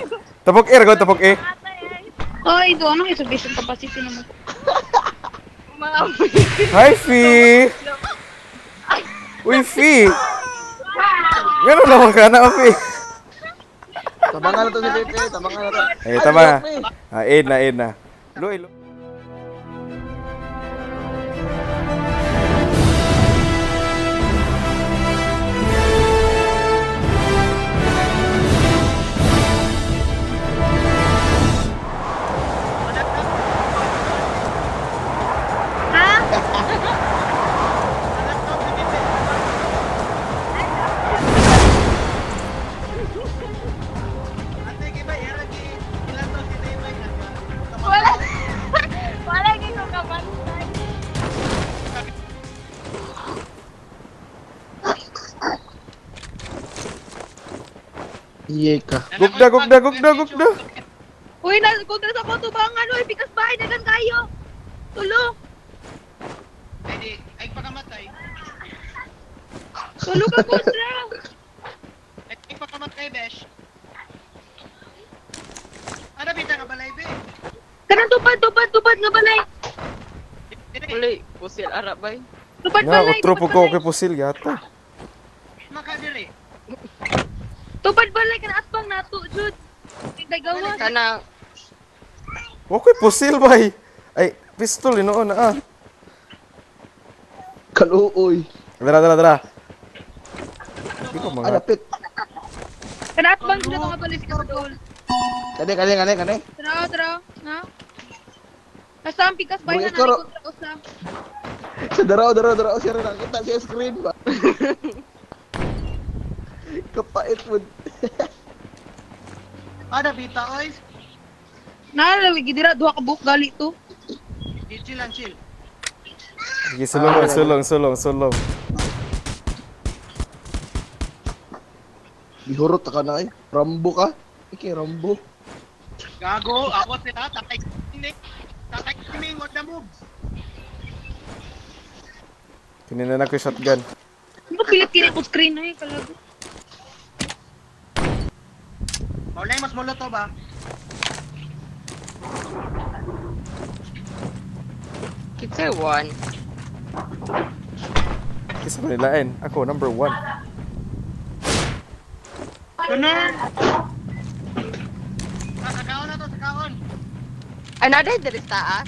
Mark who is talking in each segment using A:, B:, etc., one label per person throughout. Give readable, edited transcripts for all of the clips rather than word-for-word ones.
A: Tapok E, ragon, tapok E.
B: Ay, ito, anong exhibition capacity naman?
C: Mga
A: Hi, Fee! Uy, Fee! Gano'n naman ka na, Fee?
D: Tabangan na to si Pepe, tabangan na to.
A: Eh, tama. Aid na. Loy, loy.
C: Wala kayo kabantay.
D: Iye ka.
A: Gugda.
B: Uy, kung nasa ko tubangan, uy, pikas bahay, dagan kayo. Tulo.
E: Ay pagkamatay.
B: Tulo ka, Kusra.
E: Ay pagkamatay, besh. Ano bita ka balay, be?
B: Kanang tupad nga balay.
C: Uli, pusil arap bay.
B: Tupad
A: Nga,
B: balay.
A: utro po ko kay Pusil, yata.
E: Makadiri.
B: Tupad balay, kana aspang nato, Jud. Tingay gawas.
C: Kanang
A: Okay, Pusil, bay. Ay, pistol, inoon na, ah.
D: Kaluoy.
A: Dara. Hindi ko mga...
D: Alapit.
B: Kana aspang Jud, nga balay si Kapatol.
D: Kani.
B: Tara. Ha? Nasa ang pikas bahay na
D: Bro, ikaw-
B: kontra usa.
D: Sa daraw siya rin nakita siya screen ba? Kapait mo.
E: Ano bita, oy?
B: Nalawig dira duha ka buok gali to.
E: Chill lang, chill.
A: Sige, sulong.
D: Bihurot ka na eh. Rambo ka. Iki, Rambo.
E: Gago, ako sila, tatay kiming, what the moves?
A: Kinina na ko yung shotgun.
B: Ano pilit ko screen na kalago.
E: Maulay, mas mulo to ba?
C: kitsa one.
A: Kisa mo nilain. Ako, number 1.
E: Tunar! Sa kaon na to, sa kaon.
C: Another there is taas.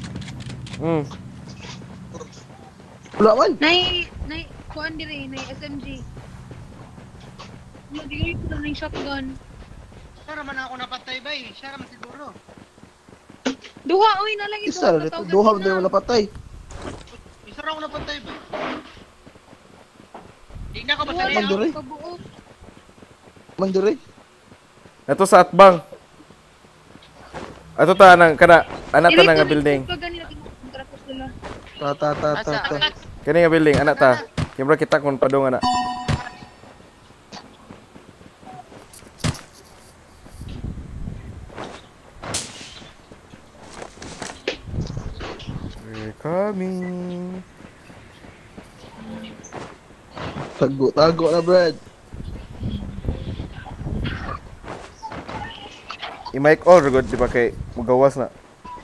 D: Wala man.
B: Nay kuan diri, nay SMG. Nagigay ko na yung shotgun.
E: Siya naman ako napatay ba eh. Siya naman siguro.
B: Duha, uy, nalang ito.
D: Isa na dito. Duha mo na patay.
E: Isa raw ako napatay ba? Tingnan ko ba sa
D: Man, diri.
B: Pabuok.
D: Mandiri.
A: Ito sa atbang. Ato ta nang kana anak ta nga building.
D: Ta.
A: Kani nga building anak ta. Kimra kita kun padong anak. We're coming.
D: Tago na, Brad.
A: I-mic all good di ba kay mugawas na.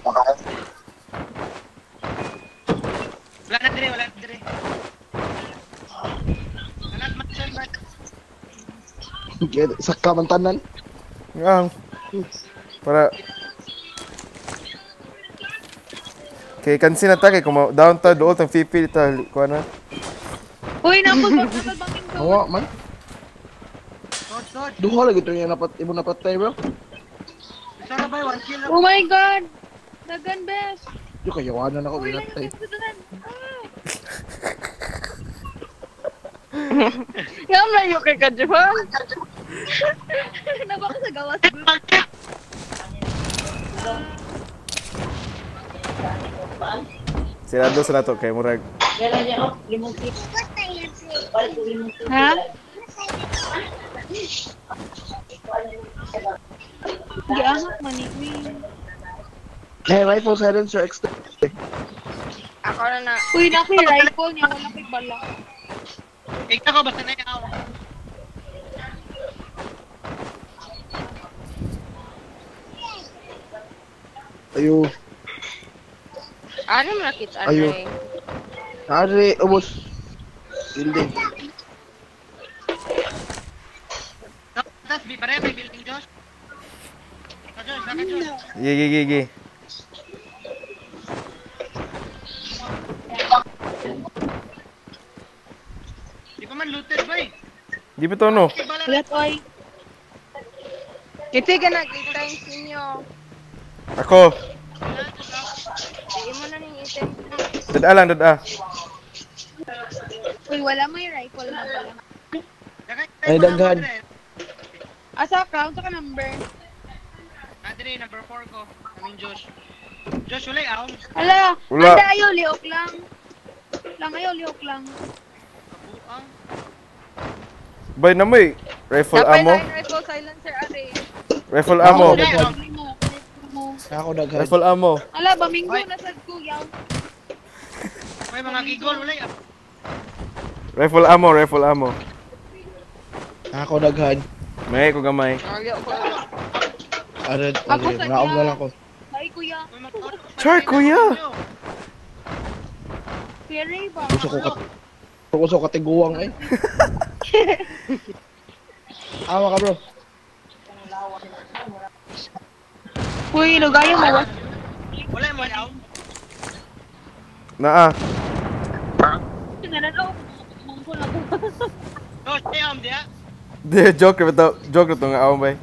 E: Wala na dire. Wala matsan ba?
D: Sa kamantanan.
A: Nga. Para kay kansi na ta kay kung down ta doon tang pipi ta ko na.
B: Uy, napagpag bangin ko.
D: Oo, man.
E: Short.
D: Duha lagi ito yung imo napatay, bro.
E: Isa na ba? 1 kill
B: Oh my god. Dagan best.
D: Yung kayawanan ako,
B: Uy, lang
D: binatay.
B: yung dagan.
C: Yang layo kay Kajuan.
B: Naba ko sa gawas.
A: Sirado sa nato kay murag.
B: Ha? Giahak man ni.
D: Eh, rifle silencer extra.
C: Ako na.
B: Uy, naki rifle niya wala kay bala.
E: Ikaw ko basta na yaw.
D: Ayo.
C: Ano mo nakita,
D: Ayo.
C: Andre?
D: Ari, ubos. Building.
E: Tapos, pare, may building, Josh. Josh, naka Josh.
A: Gigi.
E: Di pa man looted, boy.
A: Di ba to no?
E: Bala
B: Ulat, oy.
C: Kasi ka nakita yung sinyo.
A: Ako.
C: Diin mo na ning item, please.
A: Dada lang, dada.
B: Uy, wala mo yung rifle na pala.
D: Ay, daghan.
B: Asa ka? Asa ka number?
E: Andre, number 4 ko. Josh. Josh, ulay, aw.
B: Hala,
A: Wala.
B: anda ayaw, liok lang. Liok lang.
E: Kabuang.
A: Bay na may rifle
C: Dapat
A: ammo.
C: na rifle silencer, Ari.
A: Rifle ammo.
E: Ulay, aw.
D: Ako daghan.
A: Rifle ammo.
B: Hala, baminggo na sa kuya.
E: May mga gigol, ulay, aw.
A: Rifle ammo.
D: Ako daghan.
A: May ko gamay.
C: Ayaw ko.
D: Ared,
B: Ako
D: ared.
B: sa
D: Naog
B: niya.
D: na lang ko.
B: Ay, kuya.
E: May mga-
A: Char, kuya.
B: Kuya Ray ba?
D: Gusto ko katiguang eh. Awa ka bro.
B: Uy, lugayo mo ba?
E: Ulay mo, aw.
A: Naa.
B: Sinananaw. Mangko na ko.
E: Josh, ayam, diya.
A: Di joke bitaw. Joke to nga awon bay.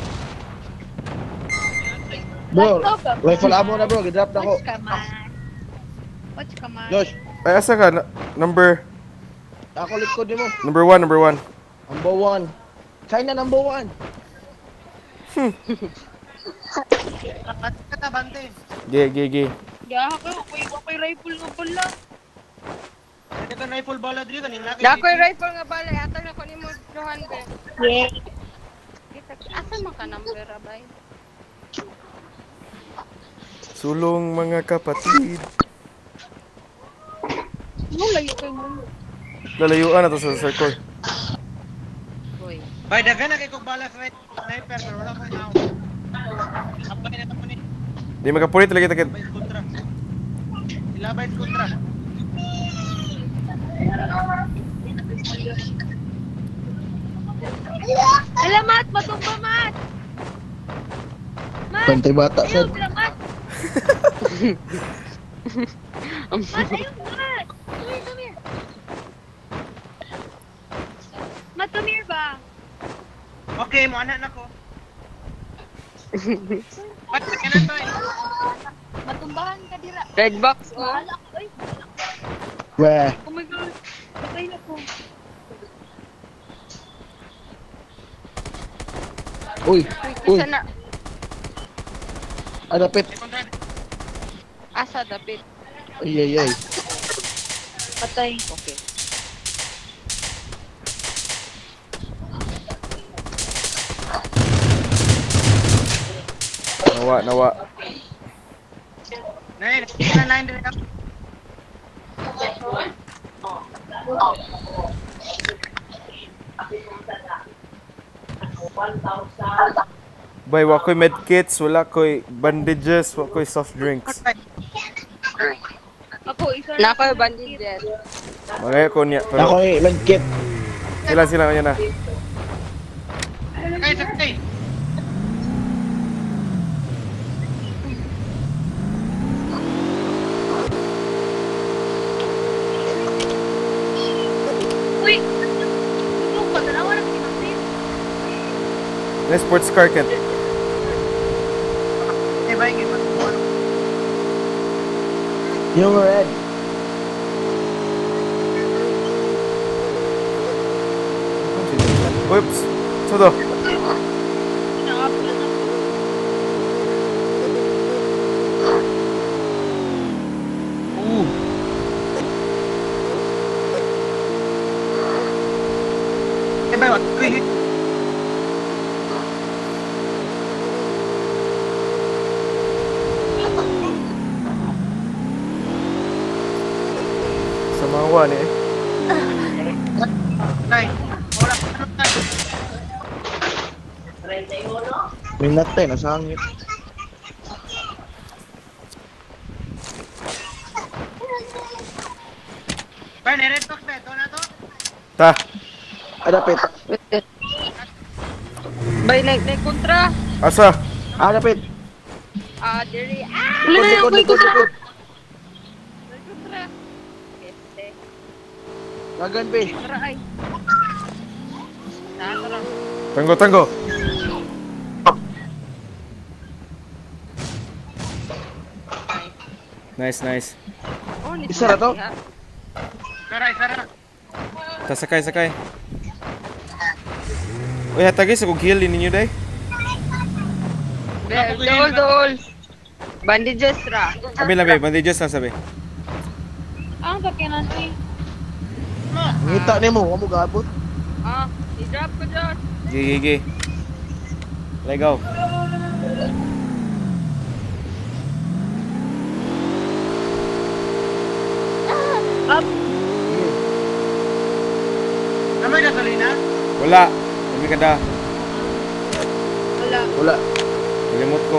D: Bro, rifle ammo na bro. Gidrop na ko.
B: Watch ka man.
D: Josh,
A: Ay asa ka? Number
D: ako likod ni mo.
A: number 1.
D: Number 1. China number 1.
E: Katabante.
A: Gi.
B: Gaha ka, ako'y rifle nga pala.
E: Hindi ka rifle bala diri kanina.
C: Dakoy rifle nga bala. Yata na ko ni mo, Johan, be.
B: Yeah.
C: Asa man ka number, abay?
A: Sulong mga kapatid.
B: Ano layo kayo mo?
A: Lalayuan na to sa circle.
C: Boy.
E: Bay, dagan na kay kog bala sa sniper, pero wala ko aw. Abay na to ni.
A: Di makapulit lagi takit.
E: Bay kontra. Ilabay kontra.
B: Hala, Mat! Matumba, Mat! Mat!
D: Pantay bata
B: Ayun,
D: sad.
B: sila, Mat! Mat, ayun, Mat! Come here. Mat, come here ba?
E: Okay, mo anak nako. Pat ka na to.
B: Matumbahan ka dira.
C: Red box, oh.
B: Wala ko, ay.
D: Weh.
B: Oh my God. Patay na ko.
D: Uy.
C: Asa na?
D: Adapit.
E: Kontra.
C: Asa, dapit.
D: Ay.
B: Patay.
C: Okay.
A: Nawa.
E: Nay, na dire ka.
A: Bay wa koy medkits, wala koy bandages, wa koy soft drinks.
B: Ako, isa
C: Nakoy bandages.
A: Magaya ko niya.
D: Ako
A: Pero
D: eh, langkit.
A: sila kanya na.
E: Kay sakay.
B: Uy! Tulog ba? Dalawa na pinaksin.
A: Na sports car kit.
E: Eh bay gid
D: Yung red.
A: Oops. Sudo.
B: Nakapula na ko.
E: Eh bay, what?
A: Samawa ni eh.
E: Nay, wala.
D: May natay, nasa hangit.
A: Ta.
D: Ay, dapit.
C: Bay, kontra.
A: Asa?
D: Dapit.
C: Diri.
D: Likod.
C: May kontra. Este.
D: Lagan, pe.
C: Tara ay. Tara.
A: Tanggo. Nice.
C: Oh, ni
D: Isa na to?
E: Sara.
A: Ta sakay. Uy, hatagis akong kill ninyo day.
C: Dol. Bandages ra.
A: Labi, bandages lang sabi.
B: Ang takinan ni.
D: Ngita ni mo, amo gabot.
C: I-drop ko dyan.
A: Gigi. Let go.
E: Namoy gasolina?
A: Wala. Kami kada.
D: Wala.
A: Kalimot ko.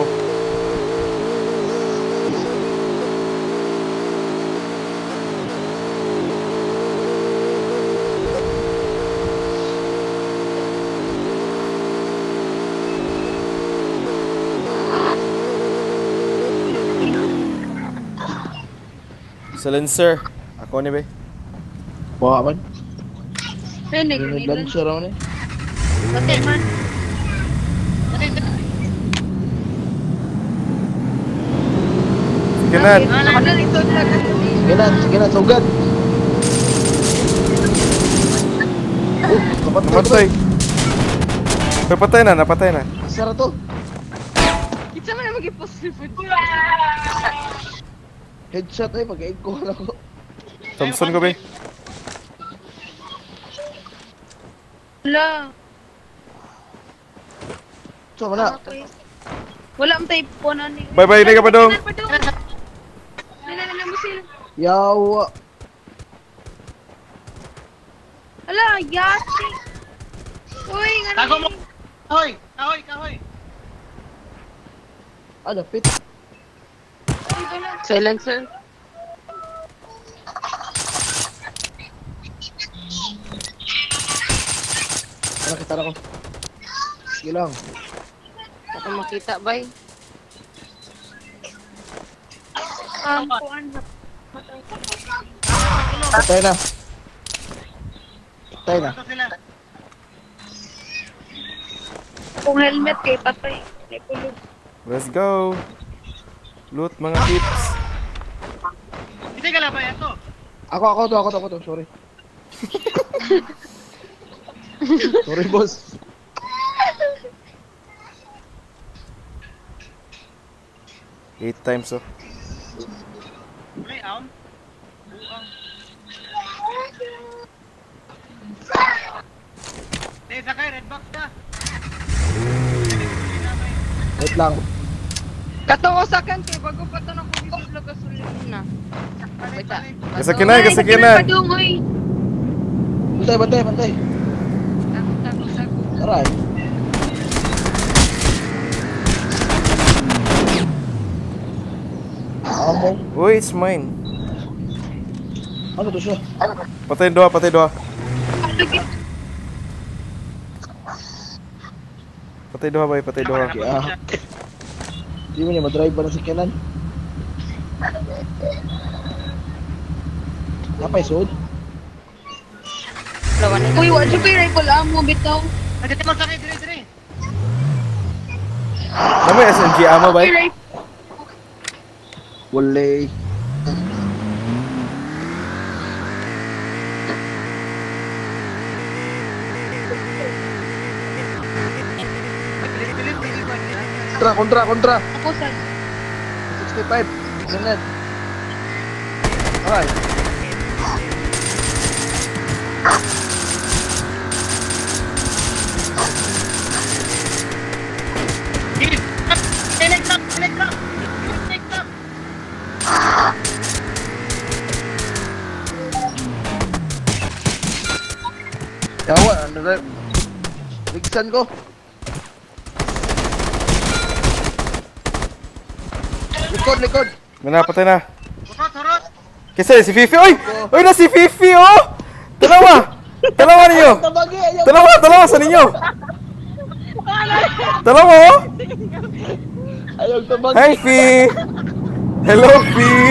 A: Silencer. Ako ni be.
D: Bawa man.
C: Naglancer.
D: Naglancer raw ni.
C: Patay man.
A: Kanan.
D: Sige na, sugad.
A: Napatay. Napatay na.
D: Isa ra to.
C: Kita man na mag-impossible.
D: Headshot ay pag-aig ko na ko.
A: Thompson ko be.
B: Wala.
D: So, mana?
B: Wala ang tayo po na ni.
A: Bye, hindi ka pa dong.
B: Nalala mo sila.
D: Yawa.
B: Ala, yasi. Uy, nga
E: Tago mo! Kahoy!
D: Dapit.
C: Silencer.
D: Kita na ko. Sige lang.
C: Baka makita, bay.
B: kuan.
D: Patay na.
E: Ito sila.
B: Kung helmet kay patay. May kulog.
A: Let's go. Loot mga tips.
E: Hindi ka labay ito.
D: Ako to. Sorry. Sorry, boss.
A: Eight times oh.
E: Play on. Buang. Sakay, red box ka.
D: Wait lang.
C: Katong usakan kay bago pa to nang kulisod la gasolina.
E: Balik.
A: Kasakinan.
B: Padungoy.
D: Bantay.
C: Tago.
D: Aray. Amo.
A: Uy, it's mine.
D: Ano to siya?
A: Patay dua. Patay dua.
D: Kaya. Di mo niya madrive ba ng sakyanan? Napay sud?
C: Lawan ni.
B: Uy, wala pa yung rifle amo bitaw.
E: Dito mo sakay, dire.
A: Namay SMG ammo ba?
B: Yung rifle.
D: Walay. Kontra.
B: Ako sa
D: 65. Ganun. Alright.
E: Select up.
D: Yawa, ligsan ko. Likod.
A: Patay na.
E: Turot.
A: Kasi si Fifi. Uy, na si Fifi oh. Tanawa. Dalawa ninyo!
D: Tabagi, ayaw.
A: Dalawa sa ninyo! Dalawa oh!
D: Ayaw tabagi.
A: Hi, Fee! Hello, Fee!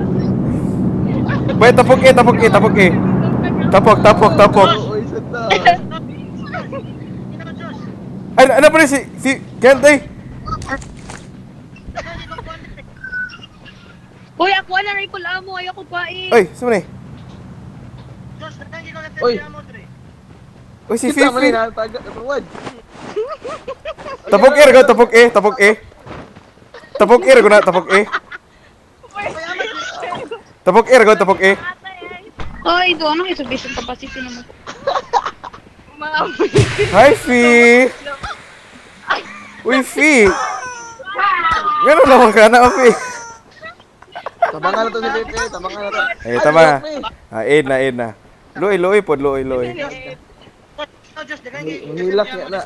A: Bay, tapok eh. Tapok.
D: Oo, isa ta.
A: Ay, ano pa rin si Fee? Kent, ay!
B: Uy, ako na rifle amo. Ayoko pa eh.
A: Ay, saan eh?
E: Josh, nagkangi ko na
D: Uy.
E: mo, Dre.
A: Uy, si
D: Kita mo rin
A: Fifi!
D: ha, taga, number 1.
A: Tapok eh, rago, tapok eh. Tapok eh, rago na, tapok eh. Tapok eh.
B: Ay, ito. Anong exhibition capacity naman?
A: Hi, Fee! Uy, Fee! Gano'n naman ka na, Fee?
D: Tabangan na to si Pepe, tabangan na to.
A: Eh, tama. Aid na. Loy pod.
E: Josh, nagkangi.
D: Mahilak niya na.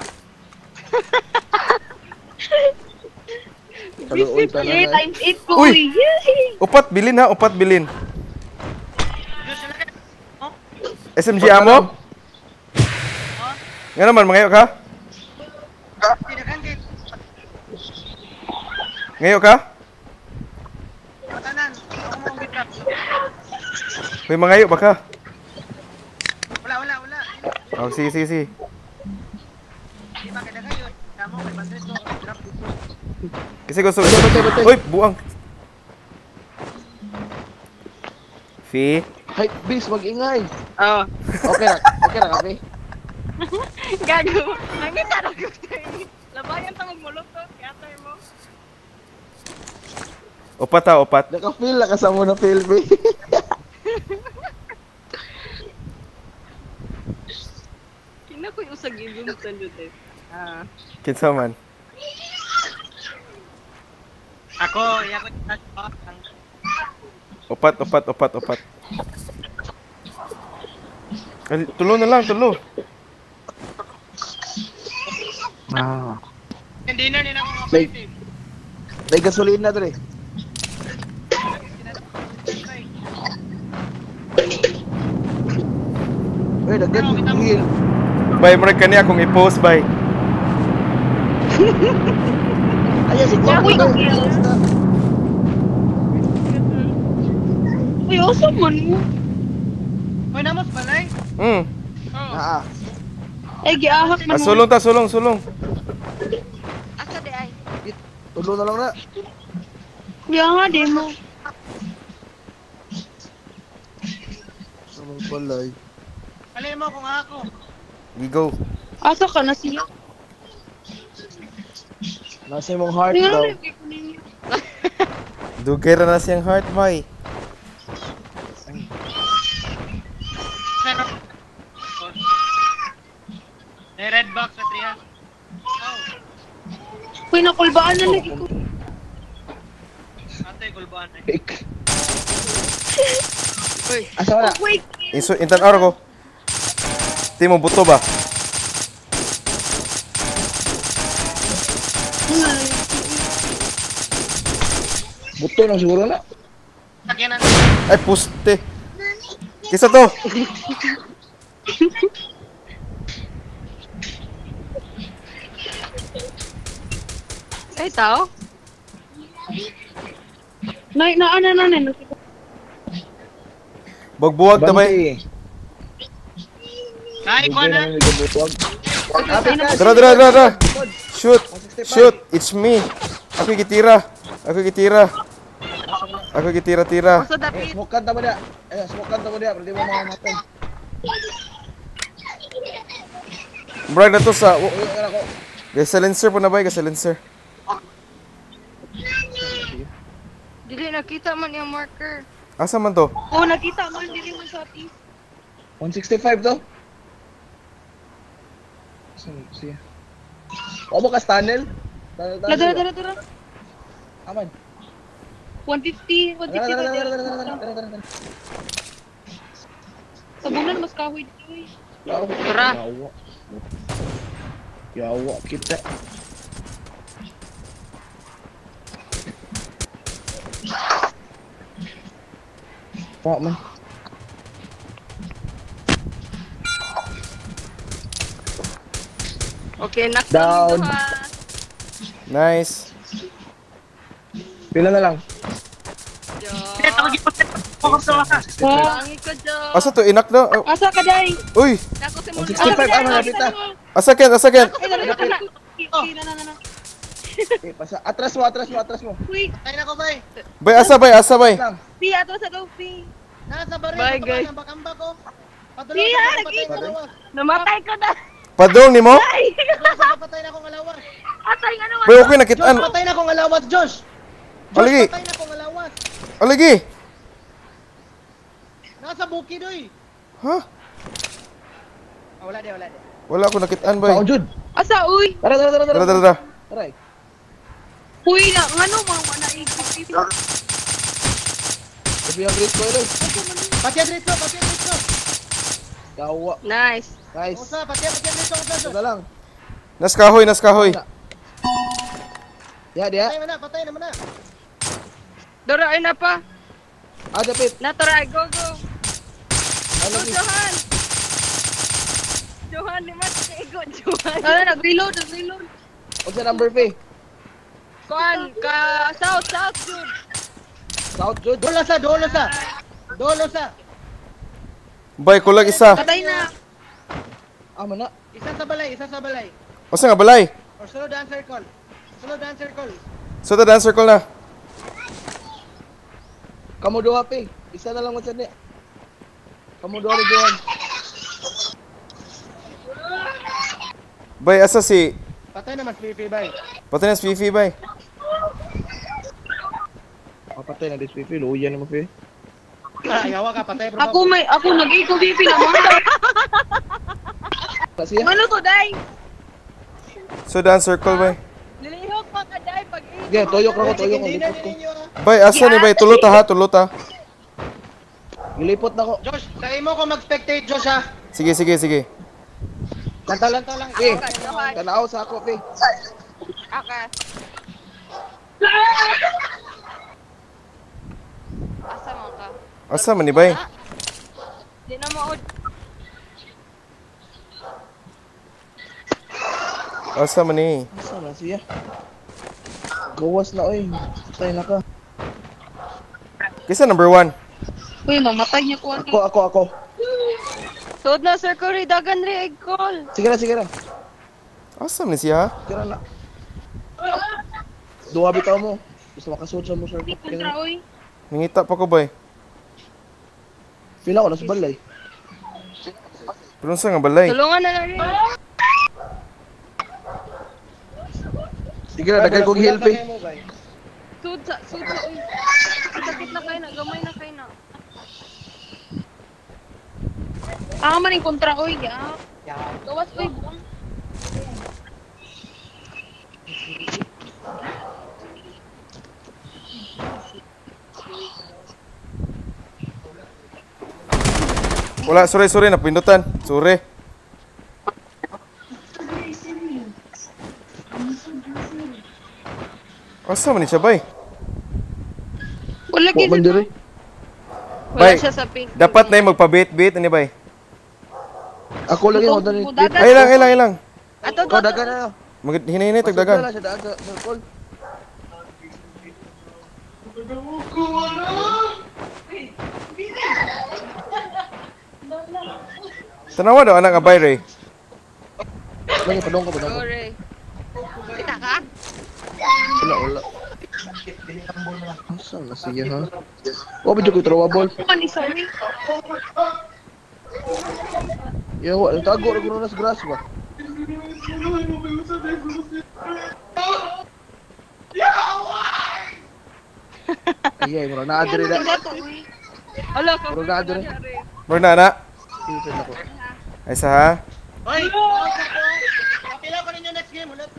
D: Kaluoy pa na
B: Yeah,
D: na.
B: times 8 ko.
A: Uy!
B: Uy! Yay!
A: Upat bilin ha, upat bilin.
E: Josh, nagkangi. Oh,
A: SMG amo? Nga naman, mangayo ka?
E: nagkangi.
A: Ngayo ka?
E: Matanan. Ako mo bitrap.
A: May mangayo ba ka?
E: Wala.
A: Oh, sige.
E: Di ba kada kayo? Damo kay Bandres ko drop dito.
A: Kasi gusto.
D: Batay.
A: Uy, buang. Fee?
D: Hay, bis, mag-ingay.
C: Oh.
D: Okay na, kape.
C: Gago. Nangita na ko sa'yo. Labayan tangog mo lutot. Yatay mo.
A: Upat.
D: Naka-feel, nakasama na feel, be.
C: Kina ko'y usag ibon sa lutot.
A: Kinsa man.
E: Ako.
A: Upat. Ay, tulo na lang.
E: Yung dinner nila ko
D: May-
E: kapatid.
D: May gasolina, dre. Uy, naggan.
A: Bay, murag kaniya kung i-post, bay.
D: Ayan, si
B: Yeah,
D: Juan.
B: uy, Uy, awesome man mo.
E: Uy, namos balay.
A: Hmm.
E: Oh.
B: Ay, giahak man mo.
A: Sulong.
C: Asa de ay?
D: Tulo na lang na.
B: Yeah nga, di mo.
D: Anong palay?
E: Alay mo kung ako.
A: Gigo.
B: Asa ka na siya?
D: Nasa imong heart
B: Tingnan
D: daw.
B: mo yung cake ninyo.
A: Dugay ra na siyang heart, bay.
E: Pero... May red box sa 3 Oh.
B: Uy, nakulbaan na lagi ko.
E: Ate, gulbaan eh.
D: Fake. Asa wala?
B: Oh, wait.
A: Intan araw ko. Di mo buto ba?
D: Buto lang siguro na.
E: Sakyanan.
A: Ay, puste. Kisa to.
C: Ay, tao?
B: Na.
A: Bugbuwag na bay.
E: Ay, ko na.
A: Dara. Shoot. It's me. Ako gitira.
C: Oso dapit.
D: Smoke kan tamo dia. Smoke kan tamo dia, berarti mo mamamatay.
A: Brag na to sa...
D: Uy, wala ko.
A: Silencer po na ba? Silencer.
C: Dili nakita man yung marker.
A: Asa man to?
B: Oh, nakita mo. Hindi mo sa atin.
D: 165 to. Siya. O mo ka tunnel?
B: Dara.
D: Aman.
B: 150. 150 ba dyan? Sabunan, mas kahoy dito eh.
C: Tara.
D: Yawa kita. Pak man.
C: Okay, knock
D: Down.
C: down.
A: Nice.
D: Pila na lang.
E: Pit, ako giputin. Focus na ka.
C: Langit ko, Jo.
A: Asa to inak na? Oh.
B: Asa ka, Day?
A: Uy,
C: Nako si mo.
D: 165 malapit na.
A: asa ken, asa ken.
B: Ay, dali ka na. Na.
D: Okay, pasa. Atras mo.
B: Uy,
E: Patay na ko, bay.
A: Bay, asa bay.
D: Lang.
B: Pi, ato sa daw, Pi.
E: Nasa baril.
C: Bye,
E: Bye,
C: guys.
E: guys. Bakamba ko. Padulong
B: Iya,
E: sa
B: lagi
E: patay
B: ko.
E: na lawas.
C: Namatay ko na.
A: Padong nimo?
B: Ay,
E: Padulong sa patay na akong alawas.
B: atay nga naman.
A: Bay, okay
E: Josh,
A: nakitaan.
E: patay na akong alawas, Josh.
A: Aligi.
E: Josh, patay na akong alawas.
A: Aligi.
E: Nasa bukid, oy.
A: Ha?
E: Wala de.
A: Wala ko nakitaan bay.
D: Pao Jud.
B: Asa, uy.
D: Tara.
A: Tara.
D: Tara.
B: Uy, ngano mo na i-Pi.
D: Sabi ang great boy lang.
E: Patyan dito.
D: Gawa.
C: Nice.
D: Nice.
E: Usa, patyan dito, Josh.
D: Ito na lang.
A: Nas kahoy.
D: Ya, dia.
E: Patay na mo na.
C: Dora ay na pa.
D: Dapit.
C: Naturay, go.
D: Ano
C: Go,
D: ni?
C: Johan. Johan, di mas go, Johan.
B: Ano, nag-reload.
D: What's the number, P?
C: Kuan, ka south, Jud.
D: South Jud.
E: Dolo sa.
A: Bay, kulag isa.
B: Patay na.
D: Mana?
E: Isa sa balay.
A: Asa nga balay?
E: Or slow down circle.
A: So the dance circle na.
D: Kamu dua, P. Isa na lang mo niya. Kamu dua rin Johan.
A: Bay, asa si
E: Patay na mas pipi, bay.
A: Patay na si Fifi bay.
D: Patay na this P. Luya naman, P.
E: Ayawa ka, patay.
B: Ako nag-iko, Pi na mo.
D: Kasi ya.
B: Ano to, Day?
A: So dance circle bay.
C: Nilihok pa ka, Day, pag
D: Sige, tuyok ako.
E: Hindi na
D: Lipot ko.
E: ninyo.
A: Bay, asa ni bay? Tulot ha.
D: Gilipot na ko.
E: Josh, sa imo ko mag-spectate, Josh, ha?
A: Sige.
E: Lantaw lang.
D: P. Tanaw sa ako, P.
C: Okay. Asa mo ka?
A: Asa man ni bay?
C: Di na mo
A: Asa man ni?
D: Asa na siya? Gawas na, oy. Patay na ka.
A: Kisa number 1.
B: Uy, mamatay niya ko.
D: Ako.
C: Tuod na, Sir Curry, dagan rin, egg call.
D: Sige na.
A: Asa man ni siya?
D: Tira na. Dua bitaw mo. Gusto makasuot sa mo, sir.
B: Kontra, uy.
A: Nangita pa ko bay.
D: Pila ko na sa balay.
A: Pero sa nga balay.
C: Tulungan na lang rin.
D: Sige na, dagay kong heal, P.
C: Sud sa, uy. Sakit na kayo na, gamay na kayo na.
B: Man yung kontra, uy. Gawas, uy. Buang.
A: Wala, sorry, napindutan. Sorry. Asa man ni siya bay?
B: Wala
D: Po, mandiri.
C: Wala
A: Bay,
C: siya sa pink.
A: dapat na yung magpabit-bit ani bay.
D: Ako lagi ako dali.
B: Dagan.
A: Ay lang.
C: Ato,
D: Ko dagan na.
A: Hinahinay
D: Pasok
A: tagdagan.
D: na siya daan sa circle.
A: Tanawa daw anak nga bay ray.
D: Lagi padong ko.
C: Sorry. Kita ka?
D: Wala. Asa na siya, ha? O, medyo ko trawa ball.
B: Ano ni sorry?
D: Yawa, tago na kuno na sa grass ba? Ay, mura na adre na.
C: Hala, ka.
D: Mura na adre.
A: Bro na.
D: Silipin ako.
A: Ay sa ha.
E: Hoy! Kapila ko ninyo next game, ulit ka.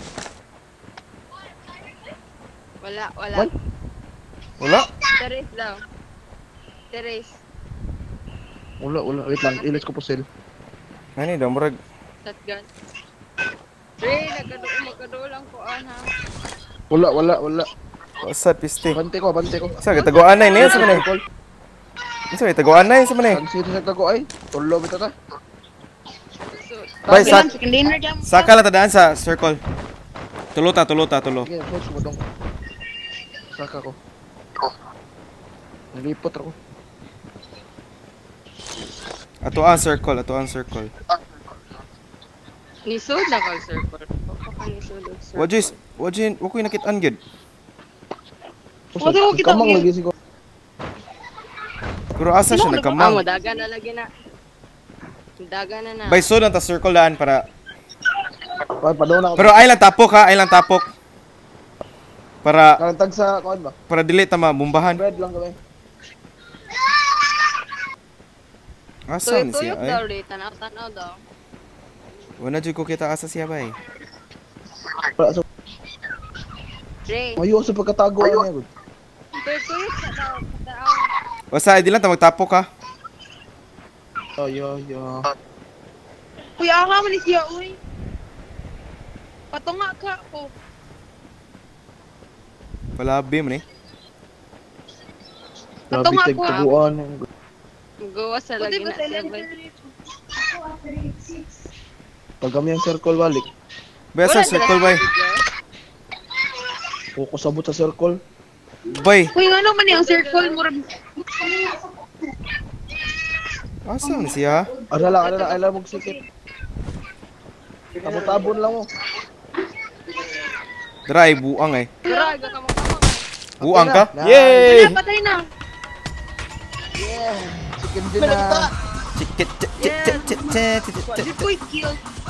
C: Wala.
D: What?
A: Wala.
C: Terrace daw. Terrace.
D: Wala. Wait lang, ilis ko po sel.
A: Ani daw murag.
C: Shotgun. Ray, magkadoon lang ko, ha.
D: Wala.
A: Sa piste.
D: Bante ko.
A: Sa gitaguan na niya sa manay. Sa gitaguan na sa manay.
D: Ang sino sa tago ay? Tulo bita ta.
C: So,
A: Bay,
C: Bilang, second dinner dyan.
A: saka lang tadaan sa circle. Tulo.
D: Sige, force mo dong. Saka ko. Nalipot ako.
A: Ato ang circle.
C: Nisod na ka, circle. Nisod ang circle.
A: Wa ko'y nakitaan gyud.
C: Wala ko kita
D: Kamang
C: ang-
D: lagi siguro.
A: Pero asa siya
C: Amo,
A: nagkamang.
C: daga na lagi na. Daga na.
A: Bay, so lang ta circle daan para.
D: Padaw na ako.
A: Pero ay lang tapok. Para
D: Karantag sa kuan ba?
A: dili ta mabumbahan.
D: Bread lang kami.
A: Asa ni siya
C: Tuyok daw
A: ay?
C: rin, tanaw daw.
A: Wala jud ko kita asa siya bay.
D: Para sa
C: Dre,
D: mayo sa pagkatago niya gud.
C: tuyok sa daw.
A: Basta ay di lang ta magtapok ha.
D: Ay.
B: Kuya, ako man siya, uy. Patunga ka ko.
A: Palabi man eh.
D: Grabe
B: Patunga
D: tig
B: ko, ah.
D: tuguan.
C: Gawa sa lagi
B: Pwede ba
C: na
B: sa
C: siya ba?
D: Pag kami ang circle balik,
A: Bay, sa circle bay.
D: focus abot sa circle.
A: Bay,
B: Uy, ano man yung circle? Murag...
A: asa ni siya?
D: Ara lang, ay lang magsikip. Tabon lang mo.
A: Dry buang eh.
C: Duraga ka mo kamang.
A: Buang ka?
D: na.
A: Yay!
B: Wala, patay na.
D: Yeah, chicken din na.
A: Chik.
B: Di ko kill.